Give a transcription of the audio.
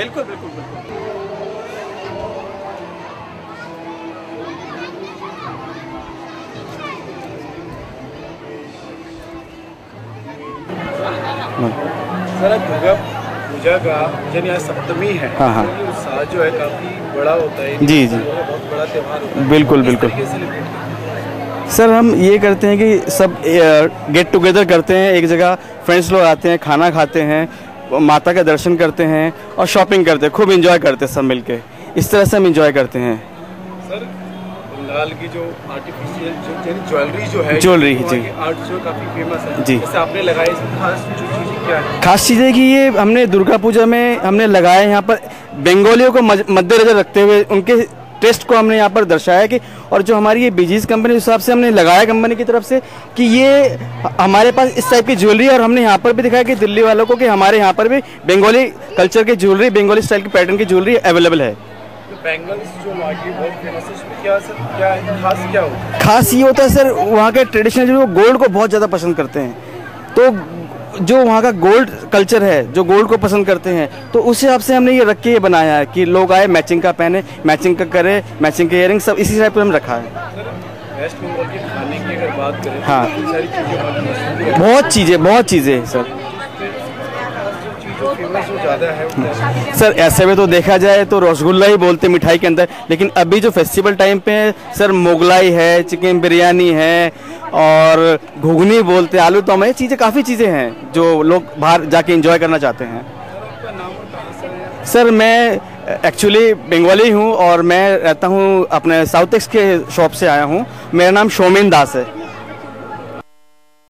बिल्कुल बिल्कुल बिल्कुल। सर दुर्गा पूजा का यानी आज सप्तमी है। हाँ हाँ उत्साह जो है काफ़ी बड़ा होता है। जी जी बहुत बड़ा त्यौहार होता है। बिल्कुल बिल्कुल। सर हम ये करते हैं कि सब गेट टुगेदर करते हैं, एक जगह फ्रेंड्स लोग आते हैं, खाना खाते हैं, माता का दर्शन करते हैं और शॉपिंग करते हैं, खूब एंजॉय करते हैं सब मिलके। इस तरह से हम एंजॉय करते हैं। सर बंगाल की जो आर्टिफिशियल ज्वेलरी जो है, ज्वेलरी जी आर्ट जो काफ़ी फेमस है जी। जैसे आपने लगाई, इसमें खास चीज़ें क्या है? खास चीज़ें कि ये हमने दुर्गा पूजा में हमने लगाया यहाँ पर बंगालियों को मद्देनजर रखते हुए उनके टेस्ट को हमने यहाँ पर दर्शाया कि, और जो हमारी ये बीजीज कंपनी हिसाब से हमने लगाया कंपनी की तरफ से कि ये हमारे पास इस टाइप की ज्वेलरी, और हमने यहाँ पर भी दिखाया कि दिल्ली वालों को कि हमारे यहाँ पर भी बंगाली कल्चर की ज्वेलरी, बंगाली स्टाइल की पैटर्न की ज्वेलरी अवेलेबल है। बैंगल्स जो वहाँ की बहुत फेमस है, इसमें क्या सर क्या है खास क्या होता है? खास ये होता है सर, वहाँ के ट्रेडिशनल जो गोल्ड को बहुत ज़्यादा पसंद करते हैं, तो जो वहाँ का गोल्ड कल्चर है, जो गोल्ड को पसंद करते हैं, तो उस हिसाब से हमने ये रख के ये बनाया है कि लोग आए मैचिंग का पहने, मैचिंग का करे, मैचिंग के इयरिंग सब इसी टाइप पर हम रखा है। वेस्ट बंगाल के खाने की अगर बात करें, हाँ सारी चीज़ें बहुत चीज़ें सर। जो फेमस जो ज़्यादा है सर ऐसे में तो देखा जाए तो रसगुल्ला ही बोलते मिठाई के अंदर, लेकिन अभी जो फेस्टिवल टाइम पे है सर, मोगलाई है, चिकन बिरयानी है और घुगनी बोलते, आलू दम है, चीज़ें काफ़ी चीज़ें हैं जो लोग बाहर जाके एंजॉय करना चाहते हैं। सर मैं एक्चुअली बंगाली हूँ और मैं रहता हूँ अपने साउथ एक्स के शॉप से आया हूँ। मेरा नाम शोमेन दास है।